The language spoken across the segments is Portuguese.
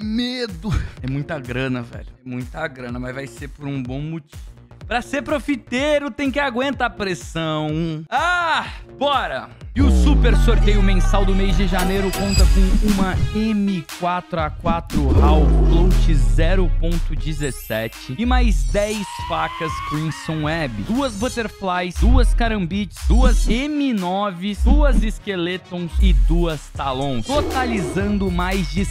medo. É muita grana, velho. É muita grana, mas vai ser por um bom motivo. Pra ser profiteiro, tem que aguentar a pressão. Ah, bora! E o super sorteio mensal do mês de janeiro conta com uma M4A4 HAL Float 0.17 e mais 10 facas Crimson Web, 2 Butterflies, 2 Carambites, 2 M9s, 2 Skeletons e 2 Talons, totalizando mais de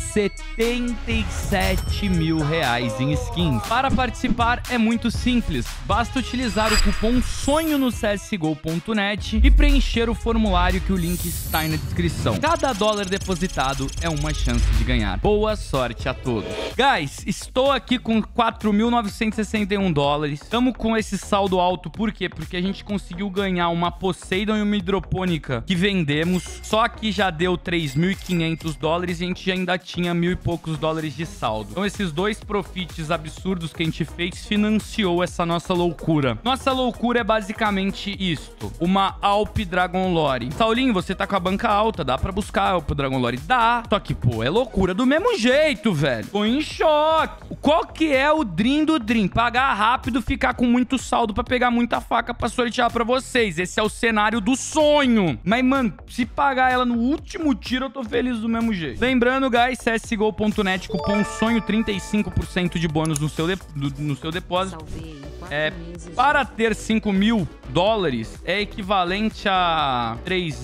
77 mil reais em skins. Para participar é muito simples, basta utilizar o cupom SONHO no csgo.net e preencher o formulário que o link está aí na descrição. Cada dólar depositado é uma chance de ganhar. Boa sorte a todos. Guys, estou aqui com 4.961 dólares. Estamos com esse saldo alto, por quê? Porque a gente conseguiu ganhar uma Poseidon e uma hidropônica que vendemos. Só que já deu 3.500 dólares e a gente ainda tinha 1.000 e poucos dólares de saldo. Então esses dois profits absurdos que a gente fez financiou essa nossa loucura. Nossa loucura é basicamente isto. Uma Alp Dragon Lore. Saulinho, você tá com a banca alta, dá pra buscar a Alp Dragon Lore? Dá. Só que, pô, é loucura do mesmo jeito, velho. Tô em choque. Qual que é o dream do dream? Pagar rápido, ficar com muito saldo pra pegar muita faca pra sortear pra vocês. Esse é o cenário do sonho. Mas, mano, se pagar ela no último tiro, eu tô feliz do mesmo jeito. Lembrando, guys, csgo.net, cupom SONHO, 35% de bônus no seu depósito. Para ter 5.000 dólares é equivalente a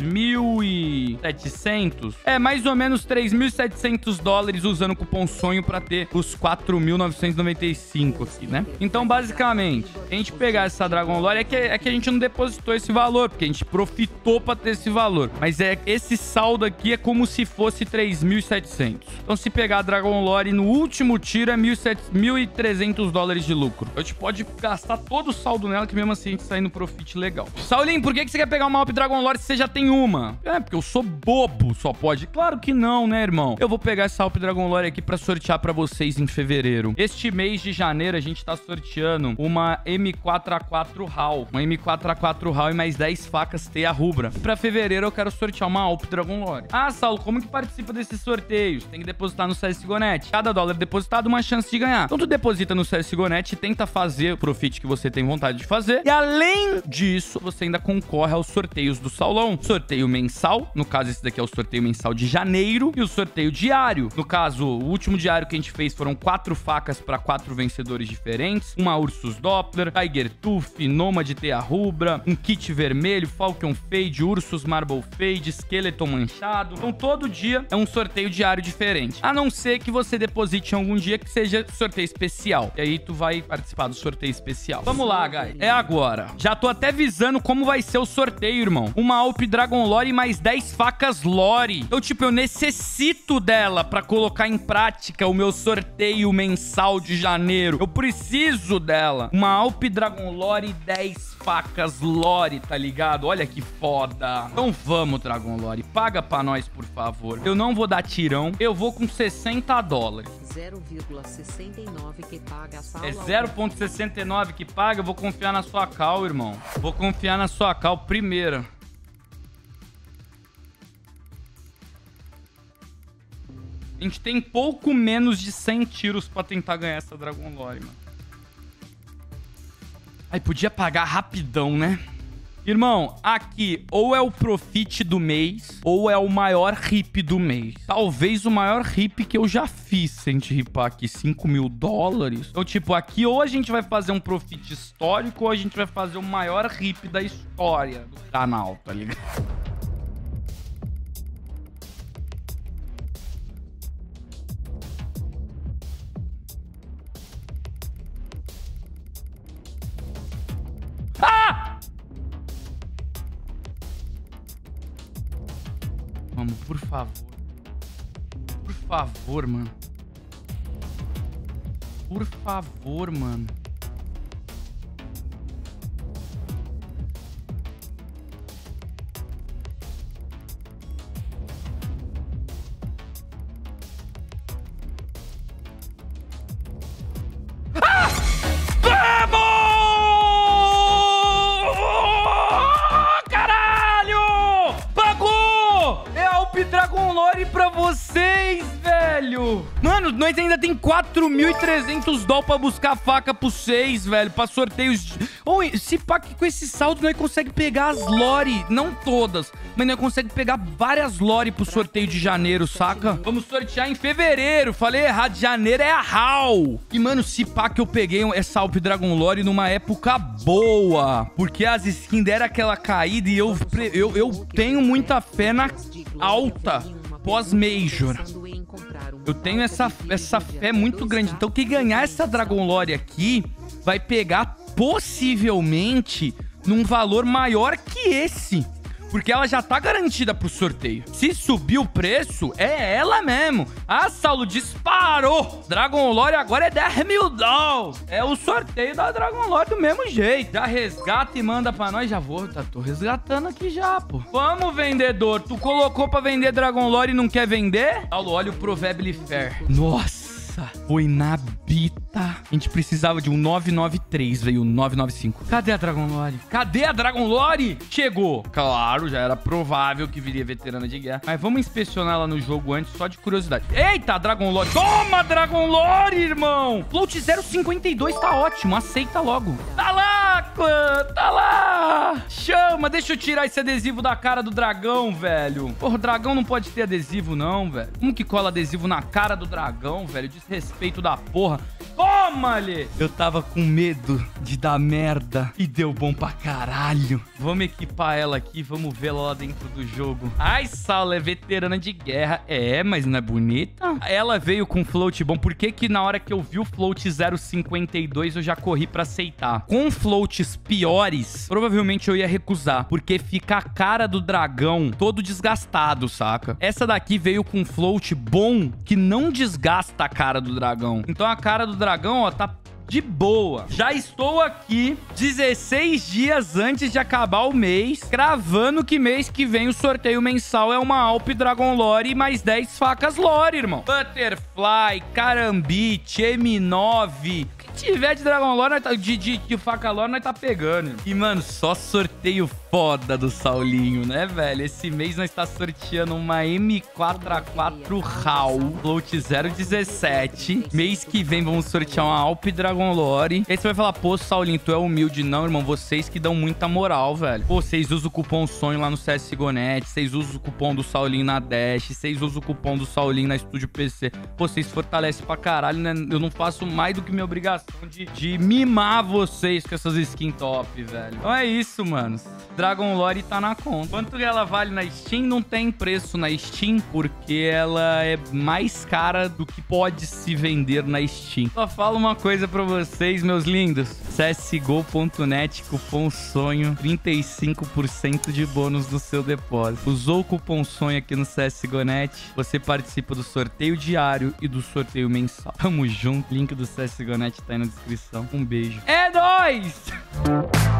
3.700. É mais ou menos 3.700 dólares usando o cupom SONHO para ter os 4.995 aqui, né? Então, basicamente, a gente pegar essa Dragon Lore é que a gente não depositou esse valor, porque a gente profitou para ter esse valor. Mas esse saldo aqui é como se fosse 3.700. Então, se pegar a Dragon Lore no último tiro é 1.300 dólares de lucro. A gente pode gastar todo o saldo nela, que mesmo assim a gente sai no profit legal. Saulinho, por que você quer pegar uma Alp Dragon Lore se você já tem uma? É, porque eu sou bobo, só pode. Claro que não, né, irmão? Eu vou pegar essa Alp Dragon Lore aqui pra sortear pra vocês em fevereiro. Este mês de janeiro, a gente tá sorteando uma M4A4 HAL. Uma M4A4 HAL e mais 10 facas Teia Rubra. E pra fevereiro, eu quero sortear uma Alp Dragon Lore. Ah, Saulo, como que participa desses sorteios? Tem que depositar no CSGO.net. Cada dólar depositado, uma chance de ganhar. Então, tu deposita no CSGO.net e tenta fazer o profit que você tem vontade de fazer. E além disso, você ainda concorre aos sorteios do Saulão. Sorteio mensal, no caso esse daqui é o sorteio mensal de janeiro, e o sorteio diário. No caso, o último diário que a gente fez foram 4 facas para 4 vencedores diferentes, uma Ursus Doppler, Tiger Tooth, Nômade Teia Rubra, um kit vermelho, Falcon Fade, Ursus Marble Fade, Skeleton Manchado. Então todo dia é um sorteio diário diferente, a não ser que você deposite em algum dia que seja sorteio especial, e aí tu vai participar do sorteio especial. Vamos lá, guys, é agora. Já tô até visando como vai ser o sorteio, irmão. Uma Alp Dragon Lore e mais 10 facas Lore. Então, tipo, eu necessito dela pra colocar em prática o meu sorteio mensal de janeiro. Eu preciso dela. Uma Alp Dragon Lore e 10 facas Lore, tá ligado? Olha que foda. Então vamos, Dragon Lore. Paga pra nós, por favor. Eu não vou dar tirão. Eu vou com 60 dólares. 0,69 que paga a sala. É 0,69 que paga. Eu vou confiar na sua call, irmão. Vou confiar na sua call primeira. A gente tem pouco menos de 100 tiros pra tentar ganhar essa Dragon Lore, mano. Aí podia pagar rapidão, né? Irmão, aqui ou é o profit do mês, ou é o maior rip do mês. Talvez o maior rip que eu já fiz, se a gente ripar aqui 5.000 dólares. Então, tipo, aqui ou a gente vai fazer um profit histórico, ou a gente vai fazer o maior rip da história do canal, tá ligado? Ah! Vamos, por favor. Por favor, mano. Por favor, mano. Ah! Vamos! Caralho! Pagou! É Alp Dragon Lore pra vocês, velho! velho. Mano, nós ainda tem 4.300 doll pra buscar faca pro 6, velho. Pra sorteios. Ou se pá que com esse saldo nós conseguimos pegar as lore. Não todas, mas nós conseguimos pegar várias lore pro sorteio de janeiro, saca? Vamos sortear em fevereiro. Falei errado, janeiro é a HAL. E, mano, se pá que eu peguei essa Alp Dragon Lore numa época boa. Porque as skins deram aquela caída e eu tenho muita fé na alta pós-Major. Eu tenho essa fé muito grande. Então, quem ganhar essa Dragon Lore aqui vai pegar possivelmente num valor maior que esse. Porque ela já tá garantida pro sorteio. Se subir o preço, é ela mesmo. A Saulo disparou. Dragon Lore agora é 10 mil doll. É o sorteio da Dragon Lore do mesmo jeito. Já resgata e manda pra nós. Já vou, tô resgatando aqui já, pô. Vamos, vendedor. Tu colocou pra vender Dragon Lore e não quer vender? Saulo, olha o Proverbially Fair. Nossa. Foi na bita. A gente precisava de um 993, veio 995. Cadê a Dragon Lore? Cadê a Dragon Lore? Chegou. Claro, já era provável que viria veterana de guerra. Mas vamos inspecionar ela no jogo antes, só de curiosidade. Eita, Dragon Lore. Toma, Dragon Lore, irmão. Float 052 tá ótimo. Aceita logo. Tá lá, clã. Tá lá. Chama. Deixa eu tirar esse adesivo da cara do dragão, velho. Porra, o dragão não pode ter adesivo, não, velho. Como que cola adesivo na cara do dragão, velho? Desrespeito da porra. Toma-lhe! Eu tava com medo de dar merda e deu bom pra caralho. Vamos equipar ela aqui, vamos ver ela lá dentro do jogo. Ai, Saulo é veterana de guerra. É, mas não é bonita? Ela veio com float bom. Por que que na hora que eu vi o float 052 eu já corri pra aceitar? Com floats piores, provavelmente eu ia recusar, porque fica a cara do dragão todo desgastado, saca? Essa daqui veio com float bom que não desgasta a cara do dragão. Então a cara do dragão, ó, tá de boa. Já estou aqui 16 dias antes de acabar o mês, cravando que mês que vem o sorteio mensal é uma Alp Dragon Lore e mais 10 facas Lore, irmão. Butterfly, Karambit, M9... Se tiver de Dragon Lore, de faca Lore, nós tá pegando. Irmão. E, mano, só sorteio foda do Saulinho, né, velho? Esse mês nós tá sorteando uma M4A4 HAL, float 017. Mês que vem vamos sortear uma Alp Dragon Lore. E aí você vai falar, pô, Saulinho, tu é humilde. Não, irmão, vocês que dão muita moral, velho. Pô, vocês usam o cupom sonho lá no CSGO.net, vocês usam o cupom do Saulinho na Dash, vocês usam o cupom do Saulinho na Estúdio PC. Pô, vocês fortalecem pra caralho, né? Eu não faço mais do que minha obrigação de mimar vocês com essas skins top, velho. Então é isso, mano. Dragon Lore tá na conta. Quanto ela vale na Steam? Não tem preço na Steam, porque ela é mais cara do que pode se vender na Steam. Só falo uma coisa pra vocês, meus lindos. CSGO.net, cupom sonho, 35% de bônus no seu depósito. Usou o cupom sonho aqui no CSGO.net, você participa do sorteio diário e do sorteio mensal. Tamo junto, link do CSGO.net tá aí na descrição. Um beijo. É nóis!